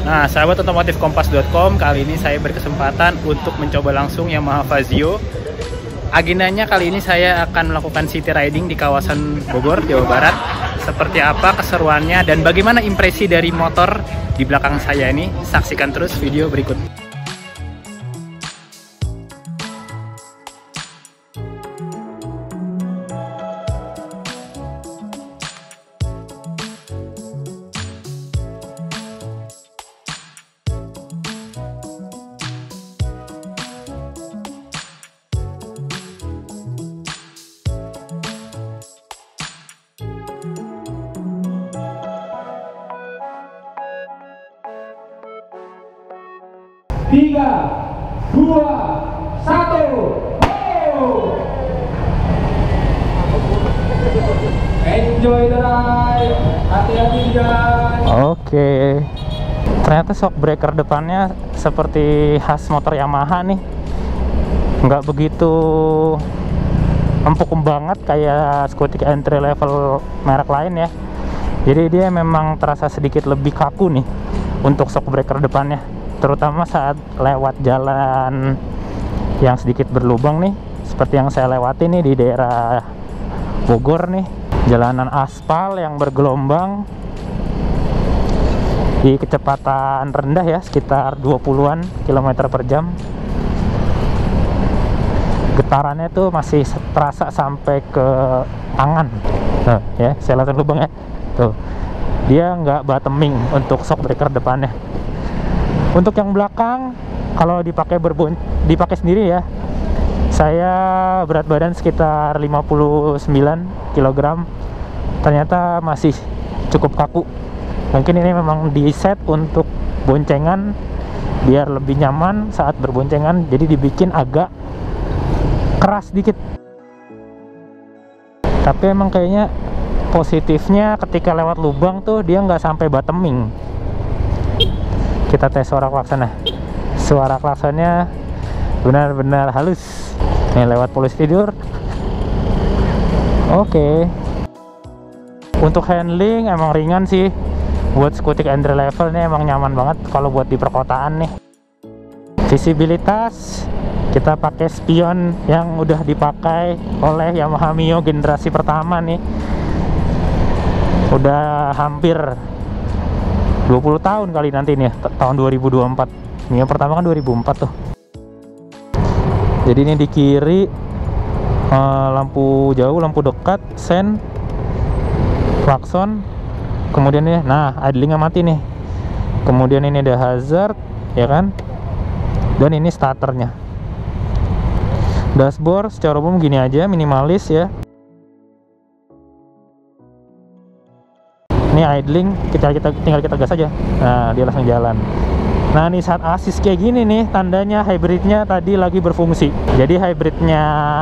Nah, sahabat otomotif kompas.com, kali ini saya berkesempatan untuk mencoba langsung Yamaha Fazio. Agendanya kali ini saya akan melakukan city riding di kawasan Bogor, Jawa Barat. Seperti apa keseruannya dan bagaimana impresi dari motor di belakang saya ini? Saksikan terus video berikut. Tiga, dua, satu, enjoy the ride, hati-hati guys. Oke, ternyata shock breaker depannya seperti khas motor Yamaha nih, nggak begitu empuk banget kayak Scootic entry level merek lain ya. Jadi dia memang terasa sedikit lebih kaku nih untuk shock breaker depannya, terutama saat lewat jalan yang sedikit berlubang nih, seperti yang saya lewati nih di daerah Bogor nih, jalanan aspal yang bergelombang di kecepatan rendah ya, sekitar 20-an kilometer per jam. Getarannya tuh masih terasa sampai ke tangan. Nah ya, saya lihat lubang ya tuh, dia nggak bottoming untuk shock breaker depannya. Untuk yang belakang, kalau dipakai sendiri ya, saya berat badan sekitar 59 kg, ternyata masih cukup kaku. Mungkin ini memang di set untuk boncengan biar lebih nyaman saat berboncengan, jadi dibikin agak keras dikit. Tapi emang kayaknya positifnya ketika lewat lubang tuh dia nggak sampai bottoming. Kita tes suara klaksonnya. Suara klaksonnya benar-benar halus. Nih lewat polisi tidur. Oke. Untuk handling emang ringan sih. Buat Scootic entry level nih emang nyaman banget kalau buat di perkotaan nih. Visibilitas kita pakai spion yang udah dipakai oleh Yamaha Mio generasi pertama nih. Udah hampir 20 tahun kali nanti nih, tahun 2024. Mio pertama kan 2004 tuh. Jadi ini di kiri lampu jauh, lampu dekat, sen, klakson. Kemudian ini, nah idlingnya mati nih. Kemudian ini ada hazard, ya kan? Dan ini starternya. Dashboard secara umum gini aja, minimalis ya. Ini idling, tinggal kita gas aja. Nah dia langsung jalan. Nah nih saat assist kayak gini nih, tandanya hybridnya tadi lagi berfungsi. Jadi hybridnya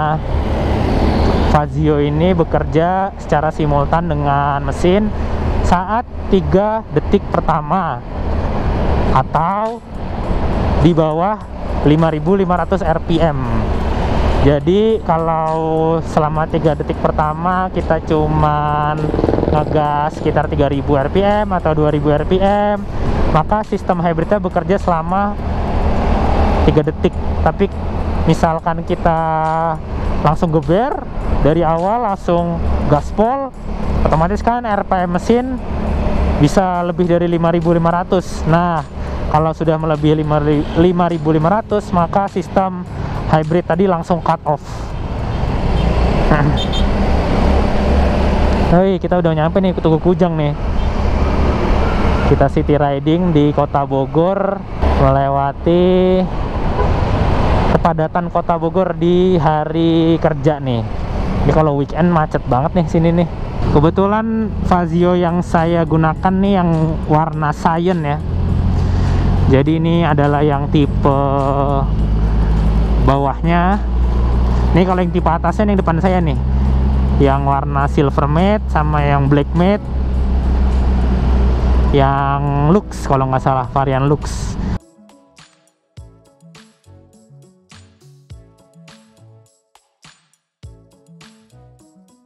Fazio ini bekerja secara simultan dengan mesin saat 3 detik pertama atau di bawah 5.500 rpm. Jadi kalau selama 3 detik pertama kita cuman ngegas sekitar 3000 rpm atau 2000 rpm, maka sistem hybridnya bekerja selama 3 detik. Tapi misalkan kita langsung geber dari awal, langsung gaspol, otomatis kan rpm mesin bisa lebih dari 5.500. Nah kalau sudah melebihi 5.500 maka sistem hybrid tadi langsung cut off. Hei, kita udah nyampe nih ke Tugu Kujang nih. Kita city riding di kota Bogor, melewati kepadatan kota Bogor di hari kerja nih. Ini kalau weekend macet banget nih sini nih. Kebetulan Fazio yang saya gunakan nih yang warna cyan ya. Jadi ini adalah yang tipe bawahnya. Nih kalau yang tipe atasnya yang depan saya nih, yang warna silver matte sama yang black matte, yang Lux kalau nggak salah, varian Lux.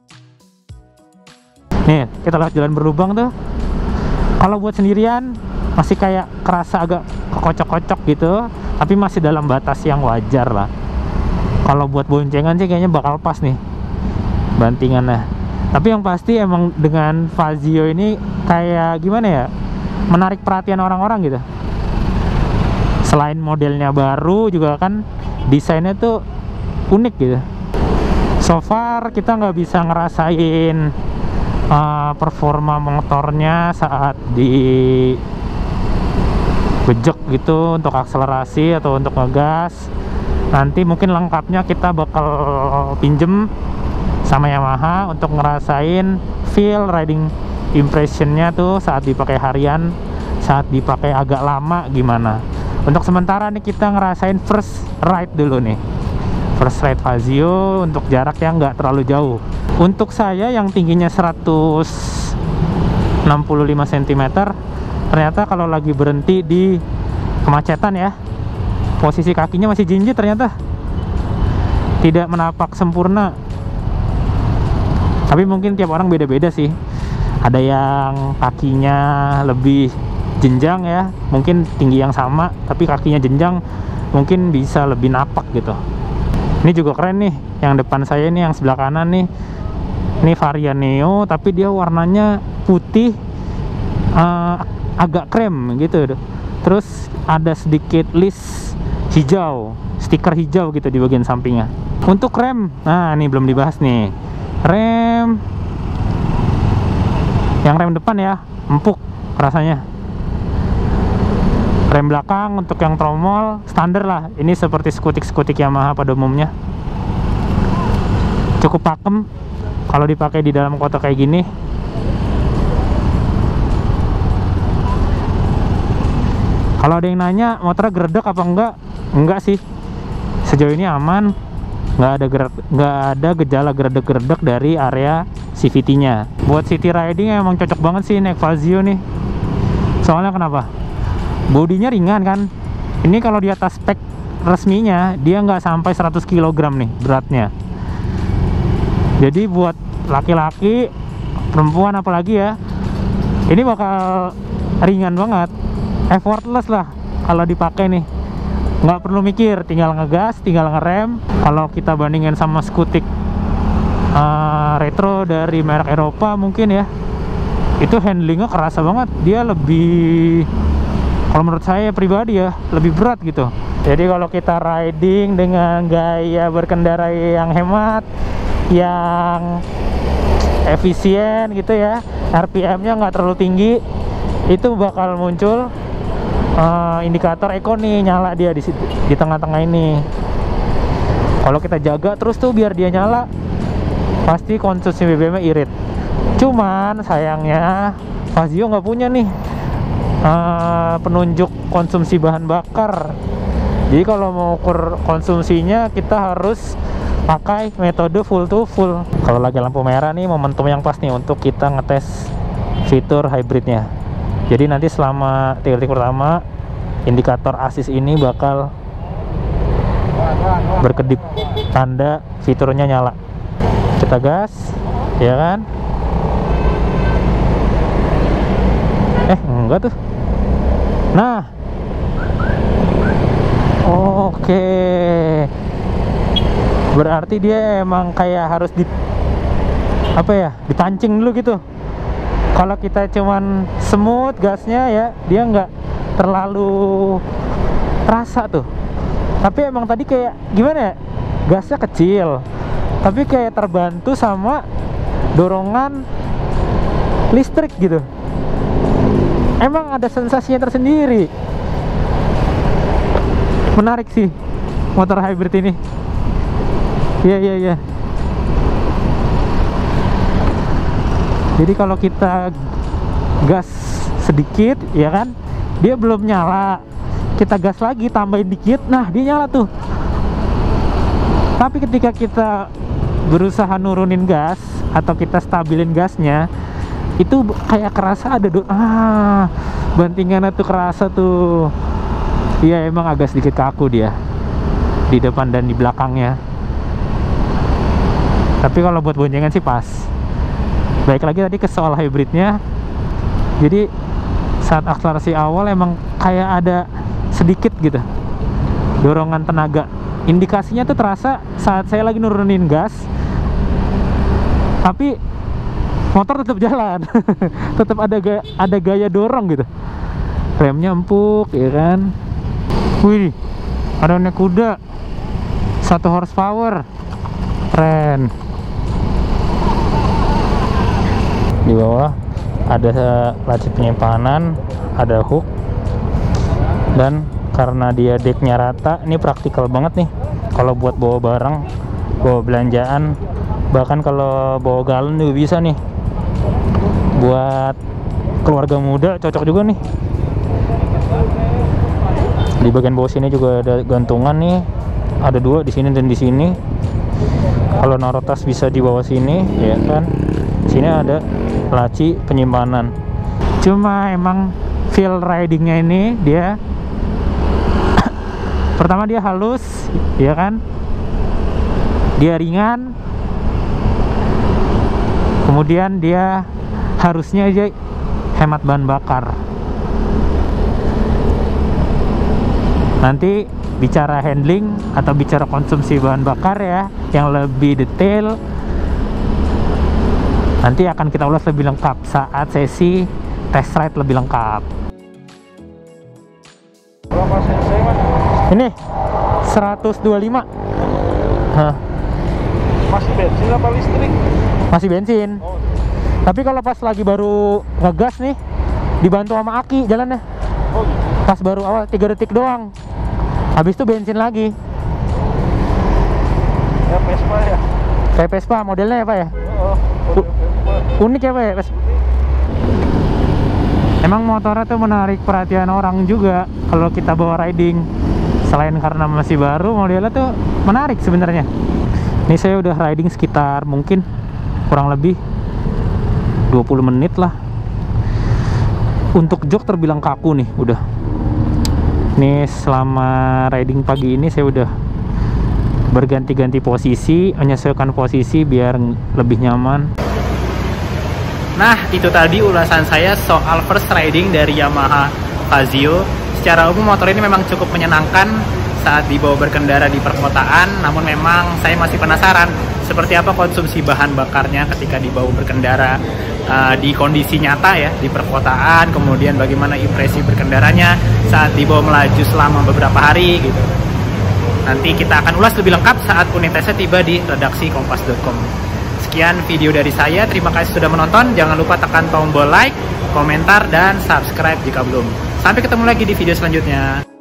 Nih kita lewat jalan berlubang tuh. Kalau buat sendirian masih kayak kerasa agak kocok-kocok gitu, tapi masih dalam batas yang wajar lah. Kalau buat boncengan sih kayaknya bakal pas nih bantingannya. Tapi yang pasti emang dengan Fazio ini kayak gimana ya, menarik perhatian orang-orang gitu. Selain modelnya baru juga kan desainnya tuh unik gitu. So far kita nggak bisa ngerasain performa motornya saat di bejek gitu untuk akselerasi atau untuk ngegas. Nanti mungkin lengkapnya kita bakal pinjem sama Yamaha untuk ngerasain feel riding impressionnya tuh saat dipakai harian, saat dipakai agak lama gimana. Untuk sementara nih kita ngerasain first ride dulu nih, first ride Fazio untuk jarak yang nggak terlalu jauh. Untuk saya yang tingginya 165 cm, ternyata kalau lagi berhenti di kemacetan ya, posisi kakinya masih jinjit, ternyata tidak menapak sempurna. Tapi mungkin tiap orang beda-beda sih. Ada yang kakinya lebih jenjang ya, mungkin tinggi yang sama tapi kakinya jenjang, mungkin bisa lebih napak gitu. Ini juga keren nih, yang depan saya ini, yang sebelah kanan nih. Ini varian Neo tapi dia warnanya putih agak krem gitu. Terus ada sedikit list hijau, stiker hijau gitu di bagian sampingnya. Untuk rem, nah ini belum dibahas nih. Rem, yang rem depan ya empuk rasanya. Rem belakang untuk yang tromol standar lah, ini seperti skutik-skutik Yamaha pada umumnya. Cukup pakem kalau dipakai di dalam kota kayak gini. Kalau ada yang nanya motornya geredek apa enggak sih, sejauh ini aman. Nggak ada gejala geredek-geredek dari area CVT-nya. Buat city riding emang cocok banget sih naik Fazio nih. Soalnya kenapa? Bodinya ringan kan. Ini kalau di atas spek resminya dia nggak sampai 100 kg nih beratnya. Jadi buat laki-laki, perempuan apalagi ya, ini bakal ringan banget, effortless lah kalau dipakai nih. Nggak perlu mikir, tinggal ngegas, tinggal ngerem. Kalau kita bandingin sama skutik retro dari merek Eropa mungkin ya, itu handlingnya kerasa banget. Dia lebih, kalau menurut saya pribadi ya, lebih berat gitu. Jadi kalau kita riding dengan gaya berkendara yang hemat, yang efisien gitu ya, RPM-nya nggak terlalu tinggi, itu bakal muncul indikator eko nih, nyala dia di tengah-tengah ini. Kalau kita jaga terus tuh biar dia nyala, pasti konsumsi BBM-nya irit. Cuman sayangnya Fazio nggak punya nih penunjuk konsumsi bahan bakar. Jadi kalau mau ukur konsumsinya kita harus pakai metode full to full. Kalau lagi lampu merah nih momentum yang pas nih untuk kita ngetes fitur hybridnya. Jadi nanti selama titik pertama indikator asis ini bakal berkedip tanda fiturnya nyala. Kita gas, ya kan? Enggak tuh. Nah, oke. Berarti dia emang kayak harus dipancing dulu gitu. Kalau kita cuman smooth gasnya ya, dia nggak terlalu terasa tuh. Tapi emang tadi kayak gimana ya, gasnya kecil tapi kayak terbantu sama dorongan listrik gitu. Emang ada sensasinya tersendiri. Menarik sih motor hybrid ini. Iya. Jadi kalau kita gas sedikit ya kan, dia belum nyala, kita gas lagi tambahin dikit, nah dia nyala tuh. Tapi ketika kita berusaha nurunin gas atau kita stabilin gasnya, itu kayak kerasa ada bantingannya tuh kerasa tuh. Iya, emang agak sedikit kaku dia di depan dan di belakangnya. Tapi kalau buat boncengan sih pas. Baik lagi tadi ke soal hybridnya. Jadi saat akselerasi awal emang kayak ada sedikit gitu dorongan tenaga. Indikasinya tuh terasa saat saya lagi nurunin gas, tapi motor tetap jalan. Tetap ada gaya dorong gitu. Remnya empuk ya kan. Wih, ada naik kuda 1 horsepower, keren. Di bawah ada laci penyimpanan, ada hook, dan karena dia decknya rata, ini praktikal banget nih kalau buat bawa barang, bawa belanjaan, bahkan kalau bawa galon juga bisa nih. Buat keluarga muda cocok juga nih. Di bagian bawah sini juga ada gantungan nih, ada 2 di sini dan di sini. Kalau naruh tas bisa di bawah sini, ya kan. Sini ada laci penyimpanan. Cuma emang feel ridingnya ini dia pertama dia halus, ya kan. Dia ringan. Kemudian dia harusnya aja hemat bahan bakar. Nanti bicara handling atau bicara konsumsi bahan bakar ya, yang lebih detail nanti akan kita ulas lebih lengkap saat sesi test ride lebih lengkap. Berapa cc mas? Ini 125. Hah. Masih bensin apa listrik? Masih bensin. Oh. Tapi kalau pas lagi baru ngegas nih, dibantu sama aki jalannya. Oh gitu. Pas baru awal 3 detik doang. Habis itu bensin lagi. Ya Vespa ya? Kayak Vespa modelnya ya Pak ya? Oh, Unik ya Pak ya? Emang motornya tuh menarik perhatian orang juga kalau kita bawa riding. Selain karena masih baru, modelnya tuh menarik sebenarnya. Ini saya udah riding sekitar mungkin kurang lebih 20 menit lah. Untuk jok terbilang kaku nih udah. Ini selama riding pagi ini saya udah berganti-ganti posisi, menyesuaikan posisi biar lebih nyaman. Nah, itu tadi ulasan saya soal first riding dari Yamaha Fazio. Secara umum motor ini memang cukup menyenangkan saat dibawa berkendara di perkotaan, namun memang saya masih penasaran seperti apa konsumsi bahan bakarnya ketika dibawa berkendara di kondisi nyata ya, di perkotaan, kemudian bagaimana impresi berkendaranya saat dibawa melaju selama beberapa hari gitu. Nanti kita akan ulas lebih lengkap saat unit tesnya tiba di redaksi kompas.com. Sekian video dari saya, terima kasih sudah menonton. Jangan lupa tekan tombol like, komentar, dan subscribe jika belum. Sampai ketemu lagi di video selanjutnya.